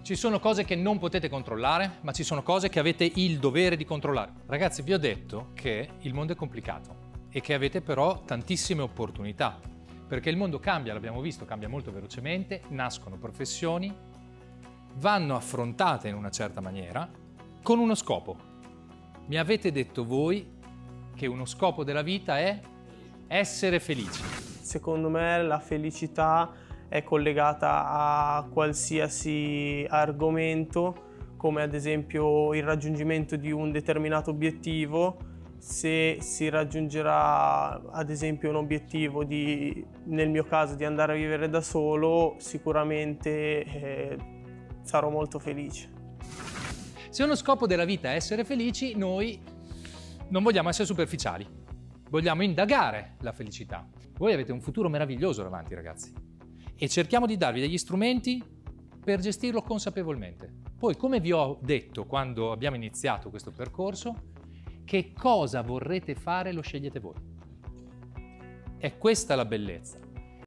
Ci sono cose che non potete controllare, ma ci sono cose che avete il dovere di controllare. Ragazzi, vi ho detto che il mondo è complicato e che avete però tantissime opportunità, perché il mondo cambia, l'abbiamo visto, cambia molto velocemente, nascono professioni, vanno affrontate in una certa maniera, con uno scopo. Mi avete detto voi che uno scopo della vita è essere felici. Secondo me la felicità è collegata a qualsiasi argomento, come ad esempio il raggiungimento di un determinato obiettivo. Se si raggiungerà ad esempio un obiettivo nel mio caso di andare a vivere da solo, sicuramente sarò molto felice. Se uno scopo della vita è essere felici, noi non vogliamo essere superficiali, vogliamo indagare la felicità. Voi avete un futuro meraviglioso davanti, ragazzi, e cerchiamo di darvi degli strumenti per gestirlo consapevolmente. Poi, come vi ho detto quando abbiamo iniziato questo percorso, che cosa vorrete fare lo scegliete voi. È questa la bellezza.